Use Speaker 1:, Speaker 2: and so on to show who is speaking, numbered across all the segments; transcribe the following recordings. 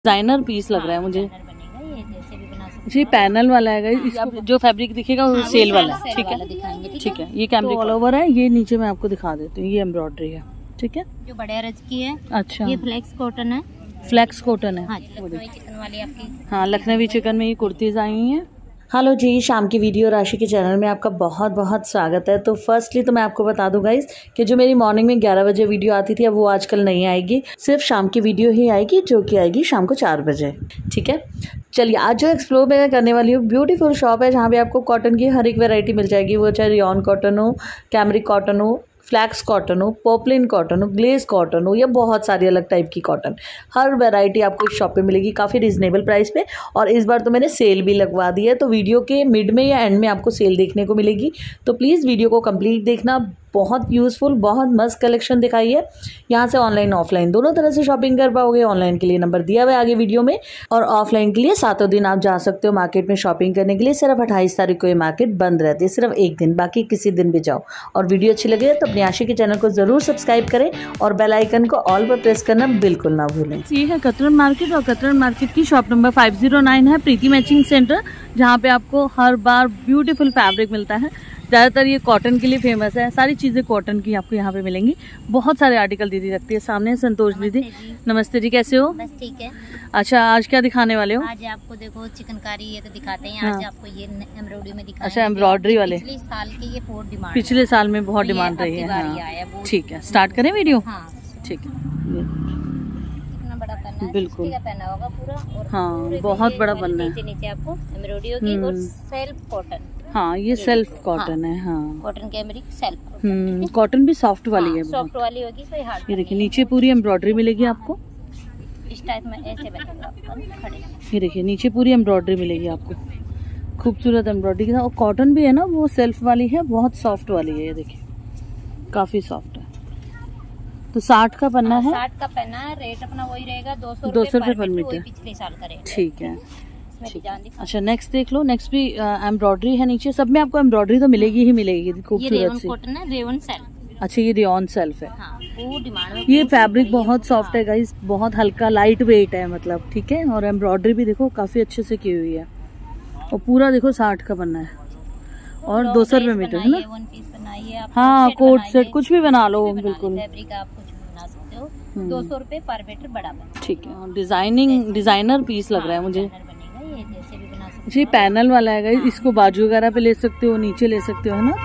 Speaker 1: Designer piece लग रहा है मुझे।
Speaker 2: ये
Speaker 1: पैनल वाला है इसको जो फैब्रिक दिखेगा वो सेल वाला है। ठीक है ठीक है। ये कैमरिक ऑल ओवर है। ये नीचे मैं आपको दिखा देती हूँ, ये एम्ब्रॉयडरी है। ठीक है,
Speaker 2: जो बड़े अरज की है।
Speaker 1: अच्छा,
Speaker 2: ये फ्लेक्स कॉटन है।
Speaker 1: फ्लेक्स कॉटन है।
Speaker 2: हाँ, चिकन वाली आपकी।
Speaker 1: हाँ, लखनवी चिकन में ये कुर्तीज आई हुई हैं।
Speaker 3: हेलो जी, शाम की वीडियो राशि के चैनल में आपका बहुत बहुत स्वागत है। तो फर्स्टली तो मैं आपको बता दूं गाइस कि जो मेरी मॉर्निंग में 11 बजे वीडियो आती थी अब वो आजकल नहीं आएगी, सिर्फ शाम की वीडियो ही आएगी जो कि आएगी शाम को 4 बजे। ठीक है, चलिए आज जो एक्सप्लोर मैं करने वाली हूँ ब्यूटीफुल शॉप है जहाँ पे आपको कॉटन की हर एक वेराइटी मिल जाएगी, वो चाहे रियॉन कॉटन हो, कैमरिक कॉटन हो, फ्लैक्स कॉटन हो, पोपलिन कॉटन हो, ग्लेज कॉटन हो या बहुत सारी अलग टाइप की कॉटन, हर वैरायटी आपको इस शॉप पे मिलेगी काफ़ी रिजनेबल प्राइस पे। और इस बार तो मैंने सेल भी लगवा दी है, तो वीडियो के मिड में या एंड में आपको सेल देखने को मिलेगी। तो प्लीज़ वीडियो को कंप्लीट देखना, बहुत यूज़फुल, बहुत मस्त कलेक्शन दिखाई है। यहाँ से ऑनलाइन ऑफलाइन दोनों तरह से शॉपिंग कर पाओगे। ऑनलाइन के लिए नंबर दिया हुआ है आगे वीडियो में, और ऑफलाइन के लिए सातों दिन आप जा सकते हो मार्केट में शॉपिंग करने के लिए। सिर्फ 28 तारीख को ये मार्केट बंद रहती है, सिर्फ एक दिन, बाकी किसी दिन भी जाओ। और वीडियो अच्छी लगे तो अपनी आशी के चैनल को ज़रूर सब्सक्राइब करें और बेल आइकन को ऑल पर प्रेस करना बिल्कुल ना भूलें।
Speaker 1: ये है कतरन मार्केट, और कतरन मार्केट की शॉप नंबर 509 है, प्रीति मैचिंग सेंटर, जहाँ पे आपको हर बार ब्यूटीफुल फैब्रिक मिलता है। ज़्यादातर ये कॉटन के लिए फेमस है, सारी चीज़ें कॉटन की आपको यहाँ पे मिलेंगी। बहुत सारे आर्टिकल दीदी रखती है। सामने संतोष दीदी, नमस्ते जी, कैसे हो?
Speaker 2: बस ठीक है।
Speaker 1: अच्छा, आज क्या दिखाने वाले हो?
Speaker 2: आज आपको देखो चिकनकारी ये तो दिखाते हैं।
Speaker 1: हाँ।
Speaker 2: आज आपको ये एम्ब्रॉयडरी में दिखाएंगे।
Speaker 1: अच्छा, एम्ब्रॉयडरी वाले
Speaker 2: पिछले साल के ये बहुत डिमांड,
Speaker 1: पिछले साल में बहुत डिमांड रही है। हाँ। ठीक है, स्टार्ट करें वीडियो?
Speaker 2: हाँ
Speaker 1: ठीक है।
Speaker 2: कितना बड़ा पन्ना है,
Speaker 1: बिल्कुल
Speaker 2: पहना होगा पूरा। और
Speaker 1: हाँ, बहुत बड़ा पन्ना है।
Speaker 2: नीचे आपको एम्ब्रॉयडरी होगी और सेल्फ कॉटन।
Speaker 1: हाँ, ये सेल्फ कॉटन है। हाँ,
Speaker 2: कॉटन कैमरिक सेल्फ।
Speaker 1: कॉटन भी सॉफ्ट वाली है,
Speaker 2: सॉफ्ट वाली होगी, कोई हार्ड।
Speaker 1: ये देखिए नीचे पूरी एम्ब्रॉयडरी मिलेगी आपको
Speaker 2: इस टाइप में, ऐसे बनेगा खड़े।
Speaker 1: ये देखिए नीचे पूरी एम्ब्रॉयडरी मिलेगी आपको, खूबसूरत एम्ब्रॉयडरी के साथ। और कॉटन भी है ना, वो सेल्फ वाली है, बहुत सॉफ्ट वाली है। ये देखिए काफी सॉफ्ट है। तो 60 का पन्ना है।
Speaker 2: 60 का पन्ना है। रेट अपना वही रहेगा 200
Speaker 1: रुपए पर मीटर,
Speaker 2: पिछले साल का रेट।
Speaker 1: ठीक है। अच्छा, नेक्स्ट देख लो। नेक्स्ट भी एम्ब्रॉयडरी है नीचे, सब में आपको एम्ब्रॉयडरी तो मिलेगी ही मिलेगी खूबसूरत सी।
Speaker 2: कॉटन है, रेवन सेल्फ।
Speaker 1: अच्छा, ये रेयॉन सेल्फ है।
Speaker 2: हाँ, वो डिमांड।
Speaker 1: ये फैब्रिक बहुत सॉफ्ट है गाइस, बहुत हल्का लाइट वेट है मतलब। ठीक है, और एम्ब्रॉयडरी भी देखो काफी अच्छे से की हुई है। और पूरा देखो 60 का बनना है और 200 रुपए मीटर है ना। हाँ, कोट सेट कुछ भी बना लो, बिल्कुल।
Speaker 2: फैब्रिक आप कुछ भी बना सकते हो। 200 रुपए पर मीटर बड़ा।
Speaker 1: ठीक है, और डिजाइनर पीस लग रहा है मुझे।
Speaker 2: ये जैसे भी बना सकते हो।
Speaker 1: ये पैनल वाला है गाइस, इसको बाजू वगैरह पे ले सकते हो, नीचे ले सकते हो, है ना।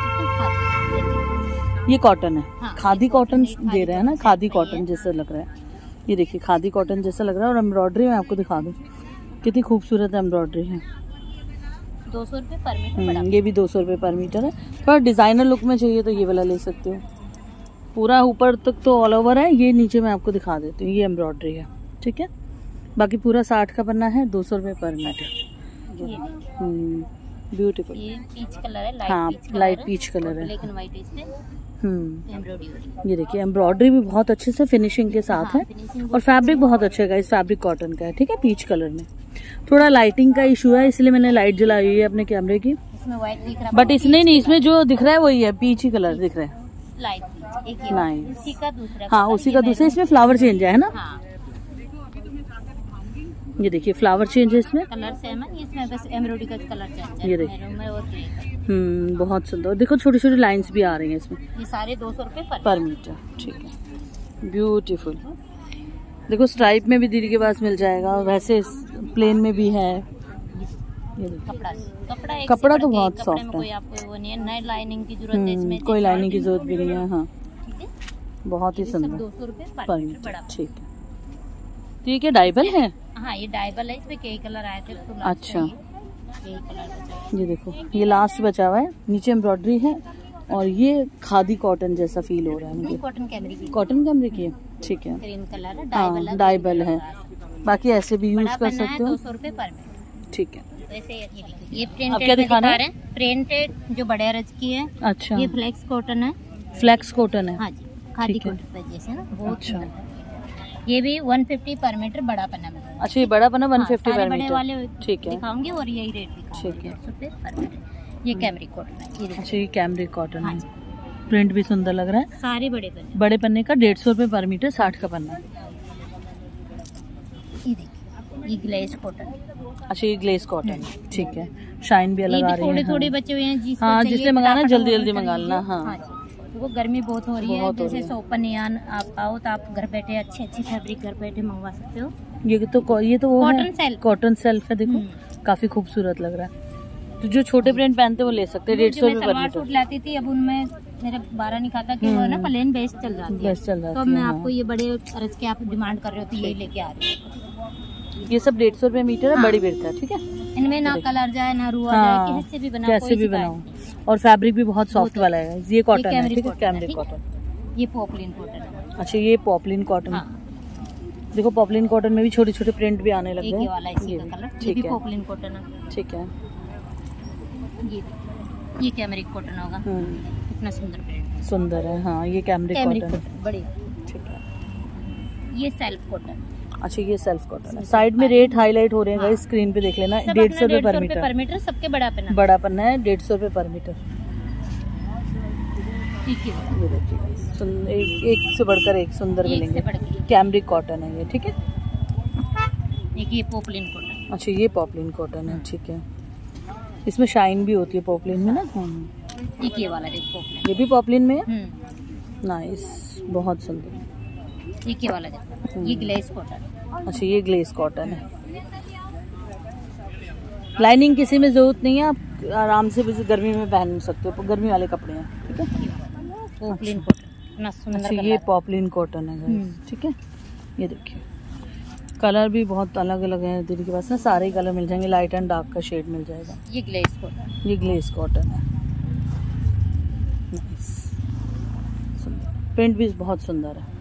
Speaker 1: ये कॉटन है। हाँ, खादी कॉटन दे रहे हैं ना, खादी कॉटन जैसा लग रहा है। ये देखिए खादी कॉटन जैसा लग रहा है। और एम्ब्रॉयडरी मैं आपको दिखा दूं कितनी खूबसूरत एम्ब्रॉयडरी है।
Speaker 2: 200 रुपए पर मीटर।
Speaker 1: ये भी 200 रुपए पर मीटर है, पर डिजाइनर लुक में चाहिए तो ये वाला ले सकते हो। पूरा ऊपर तक तो ऑल ओवर है, ये नीचे मैं आपको दिखा देती हूँ, ये एम्ब्रॉयडरी है। ठीक है, बाकी पूरा 60 का पन्ना है, 200 रुपए पर मीटर। ब्यूटीफुल।
Speaker 2: ये पीच कलर है,
Speaker 1: लाइट पीच कलर है।
Speaker 2: ब्लैक एंड व्हाइट इसमें
Speaker 1: ये देखिए एम्ब्रॉयडरी भी बहुत अच्छे से फिनिशिंग के साथ है। और फैब्रिक बहुत अच्छा है गाइस, फैब्रिक कॉटन का है। ठीक है, पीच कलर में थोड़ा लाइटिंग का इशू है, इसलिए मैंने लाइट जलाई हुई है अपने कैमरे की।
Speaker 2: इसमें व्हाइट दिख रहा है,
Speaker 1: बट इसमें नहीं, इसमें जो दिख रहा है वही है, पीच ही कलर दिख रहा है।
Speaker 2: लाइट पीच एक
Speaker 1: नाइस।
Speaker 2: उसी का दूसरा।
Speaker 1: हाँ, उसी का दूसरा। इसमें फ्लावर चेंज है ना।
Speaker 2: हाँ।
Speaker 1: ये देखिए फ्लावर चेंज है इसमें।
Speaker 2: कलर सेम है, इसमें बस एम्ब्रॉयडरी का कलर चेंज है।
Speaker 1: ये देखिए बहुत सुंदर। देखो छोटी छोटी लाइंस भी आ रही हैं इसमें।
Speaker 2: ये सारे 200 रुपए
Speaker 1: पर मीटर। ठीक है, ब्यूटीफुल। देखो स्ट्राइप में भी दीदी के पास मिल जाएगा, वैसे प्लेन में भी है। ये कपड़ा तो बहुत सॉफ्ट है,
Speaker 2: आपको वो नहीं है, नई लाइनिंग की जरूरत है इसमें,
Speaker 1: कोई लाइनिंग की जरूरत भी नहीं है। हाँ, बहुत ही सुंदर।
Speaker 2: 200 रुपए
Speaker 1: पर मीटर। ठीक है, ठीक है। डाइबल है।
Speaker 2: हाँ, ये डाइबल है, इसमें कई कलर आए थे तो
Speaker 1: अच्छा,
Speaker 2: यही कलर।
Speaker 1: ये देखो ये लास्ट बचा हुआ है, नीचे एम्ब्रॉयडरी है। और ये खादी कॉटन जैसा फील हो रहा है मुझे।
Speaker 2: कॉटन कैमरिक की,
Speaker 1: कॉटन कैमरिक की है। ठीक है,
Speaker 2: क्रीम कलर है,
Speaker 1: हाँ, डाइबल है। बाकी ऐसे भी यूज कर सकते हो।
Speaker 2: 200 रुपए पर मीटर।
Speaker 1: ठीक है,
Speaker 2: ये प्रिंटेड दिखा रहे हैं, प्रिंटेड जो बड़े अरज की है।
Speaker 1: अच्छा,
Speaker 2: ये फ्लेक्स कॉटन है।
Speaker 1: फ्लेक्स कॉटन है।
Speaker 2: हाँ जी, खादी कॉटन जैसे ना, बहुत सुंदर है। ये भी 150 पर मीटर बड़ा पन्ना में।
Speaker 1: अच्छा, ये बड़ा पन्ना 150 पर
Speaker 2: बड़े वाले
Speaker 1: ठीक है,
Speaker 2: दिखाऊंगी और यही रेट दिखाऊंगी। ठीक है, 100 रुपए पर मीटर। ये कैमरिक कॉटन है।
Speaker 1: अच्छा, ये कैमरिक कॉटन है। प्रिंट भी सुंदर लग रहा है।
Speaker 2: सारे बड़े पन्ने
Speaker 1: का 150 रुपए पर मीटर, 60 का पन्ना।
Speaker 2: ये देखिए ये ग्लेज कॉटन।
Speaker 1: अच्छा ये ग्लेज कॉटन, ठीक है। शाइन भी अलग आ रही है।
Speaker 2: थोड़े थोड़े बचे हुए हैं जिसको
Speaker 1: हाँ,
Speaker 2: चाहिए
Speaker 1: जिससे मंगाना जल्दी जल्दी
Speaker 2: फटाफट
Speaker 1: मंगा लेना। हाँ,
Speaker 2: हाँ जी। वो गर्मी बहुत हो रही है, जैसे सोपन यान आप आओ तो आप घर बैठे अच्छी फैब्रिक घर बैठे मंगवा सकते हो। ये तो वो कॉटन सेल्फ,
Speaker 1: कॉटन सेल्फ है, देखो काफी खूबसूरत लग रहा है। तो जो छोटे प्रिंट पहनते हैं वो ले सकते हैं। 150 रुपए पर मीटर।
Speaker 2: सूट लाती थी, अब उनमें मेरा 12 नहीं खाता कि वो ना प्लेन बेस चल जाती है, तो मैं आपको ये बड़े अर्ज के आप डिमांड कर रहे हो तो यही लेके आ रही हूँ।
Speaker 1: ये सब 150 रुपए मीटर है, बड़ी बेट का, ठीक है।
Speaker 2: इनमें ना कलर जाए ना रुआ जाए, कैसे भी बनाओ,
Speaker 1: कैसे भी बनाओ। और फैब्रिक भी बहुत सॉफ्ट वाला है। ये कॉटन है, ठीक है, कैमरिक कॉटन।
Speaker 2: ये पॉपलिन कॉटन है।
Speaker 1: अच्छा ये पॉपलिन कॉटन। देखो पॉपलिन कॉटन में भी छोटे छोटे प्रिंट भी आने लग गए।
Speaker 2: ये वाला इसी का कलर, ये भी पॉपलिन कॉटन है, ठीक है। ये कैमरिक कॉटन होगा, कितना सुंदर प्रिंट, सुंदर है। हाँ ये कैमरिक कॉटन बढ़िया, ठीक है। ये सेल्फ कॉटन। अच्छा ये सेल्फ कॉटन है। साइड में रेट हाईलाइट हो रहे हैं, हाँ। स्क्रीन पे देख लेना। 150 रुपए पर मीटर। सबके बड़ा पन्ना है 150 रुपए पर मीटर। ये देखिए एक से बढ़कर एक सुंदर मिलेंगे। कैमरिक कॉटन है ये, ठीक है। एक ये पॉपलिन कॉटन। अच्छा ये पॉपलिन कॉटन है, ठीक है। इसमें शाइन भी होती है पॉपलिन में ना। एक ये वाला देखो, ये भी पॉपलिन में है। नाइस, बहुत सुंदर। एक ये वाला देखो, ये ग्लेज कॉटन। अच्छा ये ग्लेज कॉटन है। लाइनिंग किसी में जरूरत नहीं है, आप आराम से गर्मी में पहन सकते हो, गर्मी वाले कपड़े हैं, ठीक है। पॉपलिन कॉटन, अच्छा ये पॉपलिन कॉटन है, ठीक है। ये देखिए कलर भी बहुत अलग अलग है दीदी के पास ना, सारे कलर मिल जाएंगे, लाइट एंड डार्क का शेड मिल जाएगा। ये ग्लेज कॉटन, ये ग्लेज कॉटन है। प्रिंट भी बहुत सुंदर है।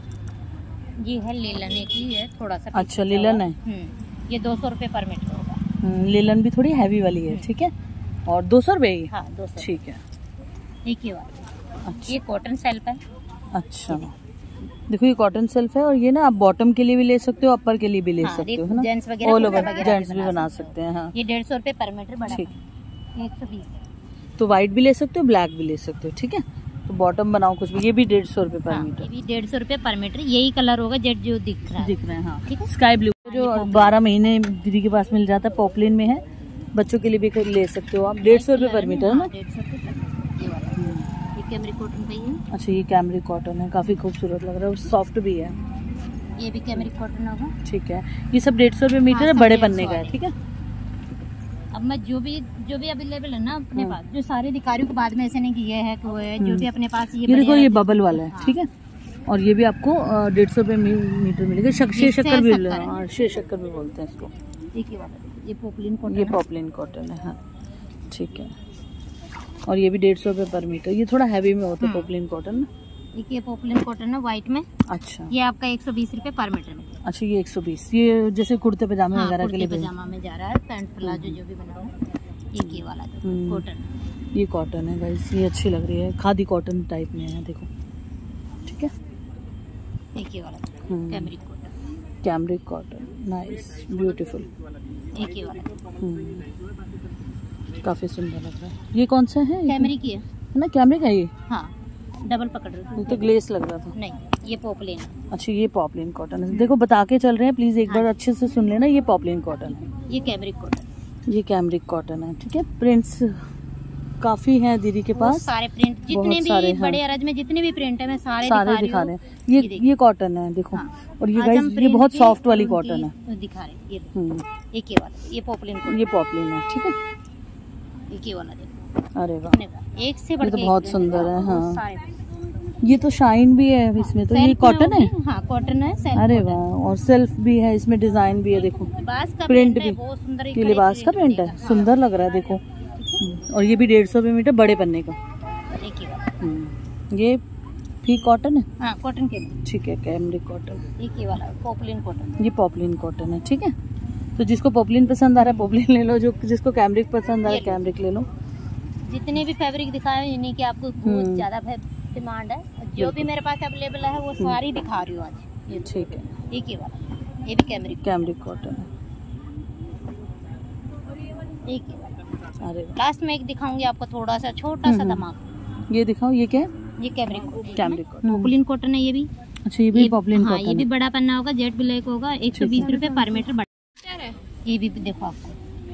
Speaker 2: ये है लिलन की है, थोड़ा सा। अच्छा लिलन है। ये 200 रुपए पर मीटर होगा। लिलन भी थोड़ी हैवी वाली है, ठीक है। और 200 रुपए ही। हाँ 200, ठीक है। एक ही वाला। अच्छा ये कॉटन सेल्फ है। अच्छा देखो ये कॉटन सेल्फ है, और ये ना आप बॉटम के लिए भी ले सकते हो, अपर के लिए भी ले सकते हो, है ना। जेंट्स वगैरह ऑल ओवर जेंट्स भी बना सकते हैं। हाँ ये 150 रुपए पर मीटर बड़ा, ठीक है। 120 तो व्हाइट भी ले सकते हो, ब्लैक भी ले सकते हो, ठीक है। तो बॉटम बनाओ कुछ भी। ये भी 150 रुपए पर मीटर। ये भी 150 रुपए पर मीटर। यही कलर होगा जेट जो दिख रहा है, हाँ ठीक है। स्काई ब्लू जो 12 महीने दीदी के पास मिल जाता है, पॉपलिन में है। बच्चों के लिए भी ले सकते हो आप। 150 रुपए पर मीटर है ना। 150 रुपए। ये कैमरिक कॉटन पे है। अच्छा ये कैमरिक कॉटन है, काफी खूबसूरत लग रहा है, सॉफ्ट भी है। ये भी कैमरिक कॉटन होगा, ठीक है। ये सब 150 रुपए मीटर है, बड़े पन्ने का है, ठीक है। अब मैं जो भी अवेलेबल है ना अपने पास, जो सारे दिखा रही हूँ, बाद में ऐसे नहीं कि ये है कि वो है, जो भी अपने पास ये देखो ये बबल वाला है, ठीक है। और ये भी आपको 150 रुपए मीटर मिलेगा। शे शक्कर भी बोलते हैं इसको। ये पॉपलिन कॉटन, ये पॉपलिन कॉटन है, हाँ ठीक है। और ये भी 150 रुपए पर मीटर। ये थोड़ा हैवी में होता है पॉपलिन कॉटन ना। ये पॉपलिन कॉटन है व्हाइट में। अच्छा ये आपका 120 रुपए पर मीटर में। अच्छा ये 120। ये जैसे कुर्ते पजामे वगैरह के लिए पजामा में जा रहा है, पैंट प्लाजो जो भी बनाओ। ये वाला कॉटन, ये कॉटन है गाइस, ये अच्छी लग रही है, खादी कॉटन टाइप में है, देखो ठीक है। ये वाला cambric cotton, cambric cotton, nice beautiful. एक ही वाला काफी सुंदर लग रहा है। ये कौन सा है? कैमरिक ही है ना, कैमरिक है ये। हाँ डबल पकड़ रही थी तो ग्लेस लग रहा था। नहीं ये पॉपलिन है। अच्छा ये पॉपलिन कॉटन है, देखो बता के चल रहे हैं, प्लीज एक बार अच्छे से सुन लेना। ये पॉपलिन कॉटन है, ये कैमरिक कॉटन, ये कैमरिक कॉटन है, ठीक है। प्रिंट्स काफी हैं दीदी के पास, सारे प्रिंट जितने भी बड़े अरज में जितने भी प्रिंट है मैं सारे दिखा रहे हैं। ये कॉटन है देखो। और ये गाइस ये बहुत सॉफ्ट वाली कॉटन है, दिखा रहे ये। एक ये वाला, ये पॉपलिन, ये पॉपलिन है, ठीक है। एक ये वाला देखो, अरे वाह एक से बढ़ के बहुत सुंदर है। हाँ ये तो शाइन भी है इसमें, तो ये कॉटन है। हाँ कॉटन है। अरे वाह, और सेल्फ भी है इसमें, डिजाइन भी है, देखो प्रिंट भी, ये लिबास का प्रिंट है, सुंदर लग रहा है देखो। और ये भी 150 रुपए मीटर, बड़े पन्ने का। ये भी कॉटन है। हाँ कॉटन के, ठीक है। कैमरिक कॉटन, एक ये वाला पॉपलिन कॉटन, ये पॉपलिन कॉटन है, ठीक है। तो जिसको पॉपलिन पसंद आ रहा है पॉपलिन ले लो, जो जिसको कैमरिक पसंद आ रहा है कैमरिक ले लो। जितने भी फैब्रिक दिखाए इन्हीं की आपको बहुत ज्यादा डिमांड है, जो भी मेरे पास अवेलेबल है वो सारी दिखा रही हूँ आज। ये ठीक है। एक ही वाला, ये भी कैमरिक कॉटन है, एक ही वाला। अरे लास्ट में एक दिखाऊंगी आपको, थोड़ा सा छोटा सा धमाका। ये दिखाओ, ये क्या है? ये कैमरिक कॉटन, पॉपलिन कॉटन है ये भी। अच्छा ये भी पॉपलिन कॉटन। हाँ ये भी बड़ा पन्ना होगा, जेट ब्लैक होगा, 120 रुपए पर मीटर। ये भी देखो आपको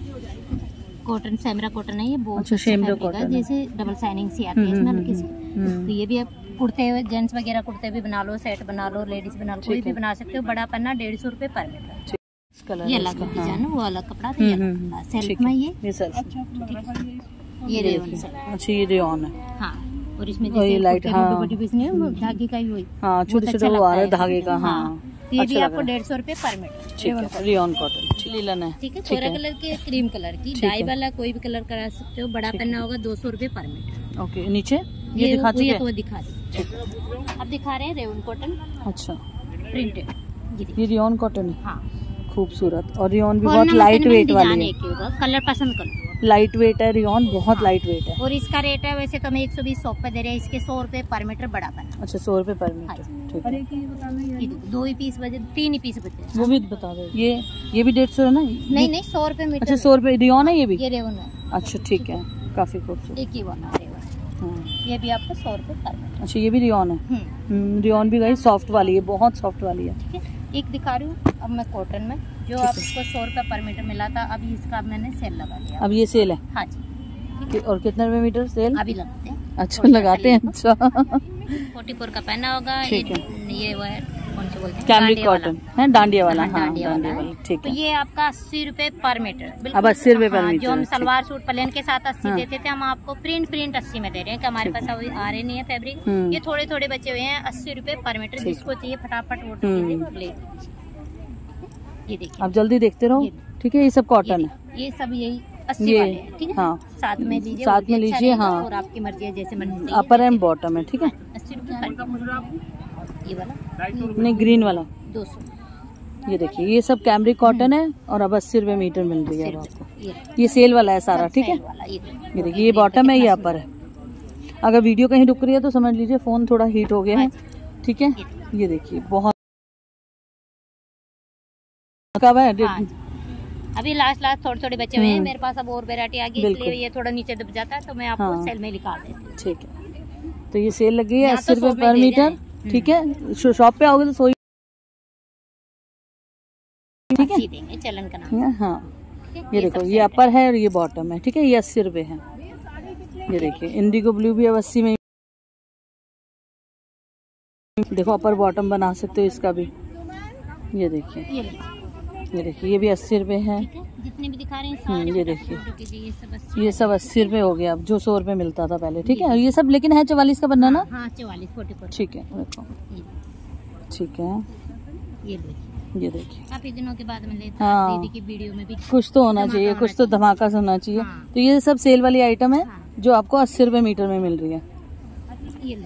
Speaker 2: कॉटन सेमरा कॉटन है ये बहुत
Speaker 3: अच्छा शेमरा कॉटन
Speaker 2: जैसे डबल साइनिंग सी आती है इसमें हल्की सी। तो ये भी आप कुर्ते जेंट्स वगैरह कुर्ते भी बना लो, सेट बना लो, लेडीज बना लो, कोई भी बना सकते हो। बड़ा पन्ना 150 रुपए पर मीटर। ये अलग डिजाइन वो अलग कपड़ा था सेल्फ में ये सेल्फ ये रेयन से।
Speaker 3: अच्छा ये रेयन है हाँ।
Speaker 2: और इसमें जैसे लाइट धागे का ही वही
Speaker 3: हाँ छोटे-छोटे वो आ रहे धागे का हाँ।
Speaker 2: ये भी आपको 150 रुपए पर मीटर।
Speaker 3: ठीक है रेयन कॉटन लीलन है
Speaker 2: ठीक है। कोरा कलर की क्रीम कलर की डाई वाला कोई भी कलर करा सकते हो। बड़ा पन्ना होगा 200 रुपए पर मीटर।
Speaker 3: ओके नीचे ये दिखा दीजिए
Speaker 2: वो दिखा दीजिए। अब दिखा रहे हैं रेयन कॉटन।
Speaker 3: अच्छा
Speaker 2: प्रिंटेड
Speaker 3: ये रेयन कॉटन है
Speaker 2: हाँ
Speaker 3: खूबसूरत। और रेयन भी बहुत लाइट वेट वाली है।
Speaker 2: कलर पसंद करो
Speaker 3: लाइट वेट है रेयन बहुत लाइट वेट है।
Speaker 2: और इसका रेट है वैसे तो मैं 120 शॉप पे दे रहे हैं इसके 100 रुपए पर मीटर बड़ा पन्ना।
Speaker 3: अच्छा 100 रुपए पर मीटर ठीक है।
Speaker 2: 2 ही पीस बचे 3 ही पीस बचे
Speaker 3: वो भी बता दो। ये भी 150 है ना?
Speaker 2: नहीं 100 रुपए मीटर।
Speaker 3: अच्छा 100 रुपए रेयन है ये भी?
Speaker 2: ये रेयन है।
Speaker 3: अच्छा ठीक है काफी खूबसूरत।
Speaker 2: एक ही वाला रेयन ये भी आपको 100 रुपए पर मीटर।
Speaker 3: अच्छा ये भी रेयन है रेयन भी गई सॉफ्ट वाली है बहुत सॉफ्ट वाली है।
Speaker 2: एक दिखा रही हूँ अब मैं कॉटन में जो आपको 100 रुपए पर मीटर मिला था अभी इसका मैंने सेल लगा दिया।
Speaker 3: अब ये सेल है
Speaker 2: हाँ जी।
Speaker 3: और कितने रुपए मीटर सेल
Speaker 2: अभी लगाते हैं?
Speaker 3: अच्छा लगाते हैं अच्छा
Speaker 2: 44 का पहना होगा। ये वो है कौन से बोलते हैं
Speaker 3: कैमरिक कॉटन है डांडिया वाला हाँ
Speaker 2: डांडिया वाला
Speaker 3: ठीक है।
Speaker 2: तो ये आपका 80 रुपए पर मीटर।
Speaker 3: अब 80 रुपए पर मीटर।
Speaker 2: जो हम सलवार सूट प्लेन के साथ 80 देते थे हम आपको प्रिंट 80 में दे रहे हैं कि हमारे पास अभी आ रहे नहीं है फैब्रिक। ये थोड़े थोड़े बचे हुए हैं 80 रुपए पर मीटर। जिसको चाहिए फटाफट ऑर्डर ले। ये देखिए
Speaker 3: आप जल्दी देखते रहो ठीक है। ये सब कॉटन है ये
Speaker 2: सब यही 80 वाले हैं ठीक है हाँ। साथ में लीजिए हाँ और आपकी मर्जी है जैसे मर्जी।
Speaker 3: अपर एंड बॉटम है ठीक है
Speaker 2: 80 रुपए। ये वाला
Speaker 3: नहीं ग्रीन वाला
Speaker 2: 200।
Speaker 3: ये देखिए ये सब कैमरिक कॉटन है और अब 80 रुपए मीटर मिल रही है आपको। ये सेल वाला है सारा ठीक है। ये देखिए ये बॉटम है ये अपर है। अगर वीडियो कहीं रुक रही है तो समझ लीजिए फोन थोड़ा हीट हो गया है ठीक है। ये देखिए बहुत कब है
Speaker 2: अभी लास्ट थोड़े बचे हुए हैं मेरे पास। अब और वैरायटी आ गई इसलिए ये थोड़ा नीचे दब जाता है तो मैं आपको सेल में निकाल देती हूँ ठीक
Speaker 3: है। तो ये सेल लगी है 80 रुपए पर मीटर ठीक है। शॉप पे आओगे तो सोई ठीक है
Speaker 2: देंगे चलन का नाम
Speaker 3: हाँ। ये देखो ये अपर है और ये बॉटम है ठीक है। ये 80 रुपए है। ये देखिए इंडिगो ब्लू भी अब 80 में। देखो अपर बॉटम बना सकते हो इसका भी। ये देखिए ये भी 80 रुपए है।
Speaker 2: जितने भी दिखा रहे हैं
Speaker 3: ये देखिए ये सब 80 रुपए हो गया अब जो 100 रुपए मिलता था पहले ठीक है। ये सब लेकिन है 44 का बनना ना
Speaker 2: हाँ 44
Speaker 3: ठीक है देखो ठीक है। ये देखिए
Speaker 2: काफी दिनों के बाद मिले
Speaker 3: हाँ
Speaker 2: दीदी की वीडियो में भी
Speaker 3: कुछ तो होना चाहिए कुछ तो धमाका होना चाहिए। तो ये सब सेल वाली आइटम है जो आपको 80 रुपए मीटर में मिल रही है।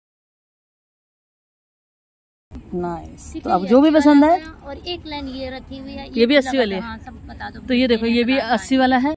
Speaker 3: नाइस तो अब जो भी पसंद है।
Speaker 2: और एक लाइन ये रखी हुई है
Speaker 3: ये भी 80 वाली है
Speaker 2: सब बता दो।
Speaker 3: तो ये देखो ये भी 80 वाला है।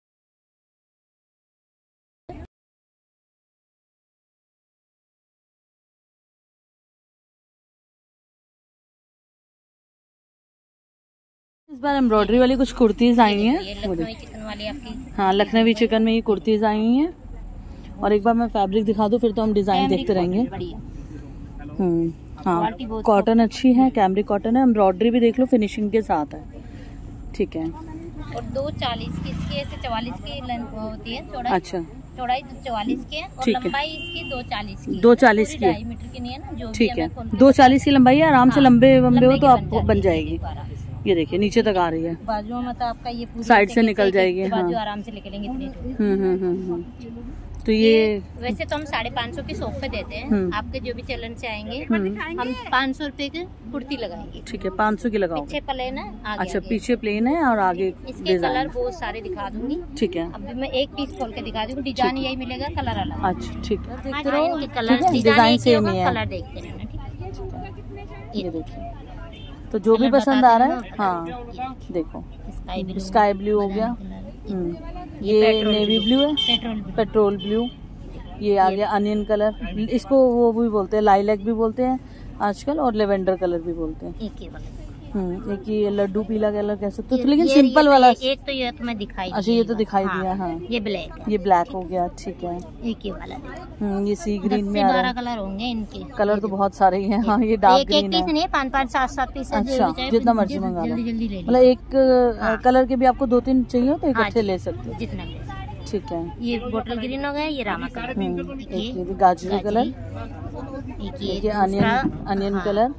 Speaker 3: इस बार एम्ब्रॉयडरी वाली कुछ कुर्तीज आई हैं। हाँ लखनवी चिकन में ये कुर्तीज आई हैं। और एक बार मैं फैब्रिक दिखा दूँ फिर तो हम डिजाइन देखते रहेंगे। हाँ कॉटन अच्छी है कैमरिक कॉटन है। एम्ब्रॉयडरी भी देख लो फिनिशिंग के साथ है ठीक है।
Speaker 2: और 240 की इसकी ऐसे 44 की लेंथ होती है चौड़ाई।
Speaker 3: अच्छा
Speaker 2: चौड़ाई 44 की है और लंबाई इसकी 240 की
Speaker 3: 240 की
Speaker 2: 2.5 मीटर की नहीं है ना जो
Speaker 3: ठीक है। 240 की लंबाई है आराम से लंबे हो तो आपको बन जाएगी। ये देखिए नीचे तक आ रही है
Speaker 2: बाजू में तो आपका ये
Speaker 3: साइड से निकल जाएगी
Speaker 2: बाजू आराम से निकलेंगे।
Speaker 3: तो ये
Speaker 2: वैसे तो हम 550 की शॉप पे देते हैं। आपके जो भी चलन से आएंगे हम 500 रुपए की कुर्ती लगाएंगे ठीक है। 500 की लगाओ। पीछे प्लेन है आगे
Speaker 3: अच्छा पीछे प्लेन है और आगे
Speaker 2: इसके कलर बहुत सारे दिखा दूंगी ठीक है। अभी मैं एक पीस खोल के दिखा दूंगी डिजाइन यही मिलेगा कलर अलग।
Speaker 3: अच्छा ठीक है
Speaker 2: देखते रहो कलर डिजाइन सेम है कलर देखते रहना ठीक है।
Speaker 3: ये देखिए तो जो भी पसंद आ रहा है हाँ देखो स्काई ब्लू हो गया। ये नेवी ब्लू है पेट्रोल ब्लू। ये आ गया अनियन कलर इसको वो भी बोलते हैं लाइलैक भी बोलते हैं आजकल और लेवेंडर कलर भी बोलते हैं।
Speaker 1: एक ये लड्डू पीला कलर कह सकते हो, लेकिन सिंपल वाला।
Speaker 2: एक तो ये तो मैं दिखाई,
Speaker 1: अच्छा ये तो दिखाई दिया। हाँ
Speaker 2: ये ब्लैक है,
Speaker 1: ये ब्लैक हो गया, ठीक है।
Speaker 2: एक ये वाला
Speaker 1: ये सी ग्रीन में आ रहा है।
Speaker 2: 12 कलर होंगे इनके,
Speaker 1: कलर तो बहुत सारे ही हैं। हाँ ये डार्क ग्रीन है।
Speaker 2: नहीं 5-5 7-7 पीस।
Speaker 1: अच्छा जितना मर्जी मंगा लो,
Speaker 2: जल्दी ले लो।
Speaker 1: मतलब एक कलर के भी आपको 2-3 चाहिए तो इकट्ठे ले सकते हो,
Speaker 2: जितना ले सकते।
Speaker 1: ठीक है।
Speaker 2: ये बोटल ग्रीन हो गया, ये रामा कलर,
Speaker 1: एक गाजरी कलर,
Speaker 2: एक
Speaker 1: ये अनियन कलर,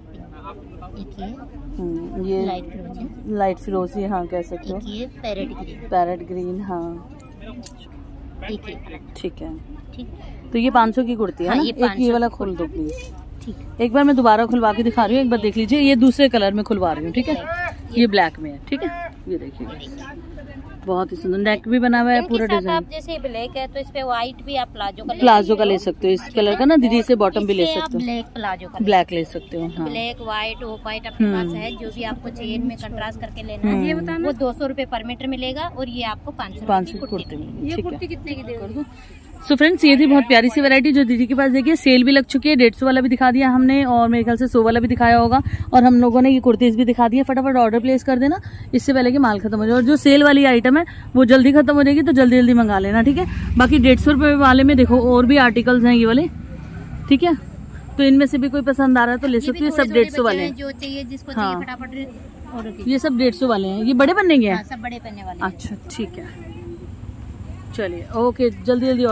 Speaker 1: ये लाइट फिरोजी, हाँ कह सकते हो।
Speaker 2: ये
Speaker 1: पैरेट ग्रीन, हाँ
Speaker 2: ठीक
Speaker 1: है। तो ये 500 की कुर्ती है ना। एक ये वाला खोल दो प्लीज।
Speaker 2: ठीक।
Speaker 1: एक बार मैं दोबारा खुलवा के दिखा रही हूँ, एक बार देख लीजिए। ये दूसरे कलर में खुलवा रही हूँ, ठीक है। ये ब्लैक में है, ठीक है। ये देखिए बहुत ही सुंदर नेक भी बना हुआ है, पूरा डिजाइन।
Speaker 2: आप जैसे ब्लैक है तो इस पे व्हाइट भी आप
Speaker 1: प्लाजो का ले सकते हो। इस कलर का ना दीदी से बॉटम भी ले सकते हो,
Speaker 2: ब्लैक प्लाजो का
Speaker 1: ब्लैक ले सकते हो। हाँ
Speaker 2: ब्लैक व्हाइट ऑफ व्हाइट अपने पास है, जो भी आपको चेन में कंट्रास्ट करके लेना है ये बताना। वो 200 रुपए पर मीटर मिलेगा और ये आपको 500 की कुर्ती मिलेगी। ये कुर्ती कितने की देगी?
Speaker 1: सो फ्रेंड्स ये थी बहुत प्यारी सी वैरायटी जो दीदी के पास। देखिए सेल भी लग चुकी है, 150 वाला भी दिखा दिया हमने और मेरे ख्याल से 100 वाला भी दिखाया होगा, और हम लोगों ने ये कुर्तीज भी दिखा दी है। फटाफट ऑर्डर प्लेस कर देना इससे पहले कि माल खत्म हो जाए, और जो सेल वाली आइटम है वो जल्दी खत्म हो जाएगी तो जल्दी जल्दी मंगा लेना, ठीक है। बाकी 150 रुपए वाले में देखो और भी आर्टिकल्स हैं ये वाले, ठीक है। तो इनमें से भी कोई पसंद आ रहा है तो ले सकते हो। सब 150 वाले हैं,
Speaker 2: जो चाहिए जिसको
Speaker 1: हाँ
Speaker 2: फटाफट ऑर्डर कीजिए।
Speaker 1: ये सब 150 वाले हैं। ये बड़े बनने के हैं?
Speaker 2: सब बड़े बनने वाले।
Speaker 1: अच्छा ठीक है, चलिए ओके, जल्दी जल्दी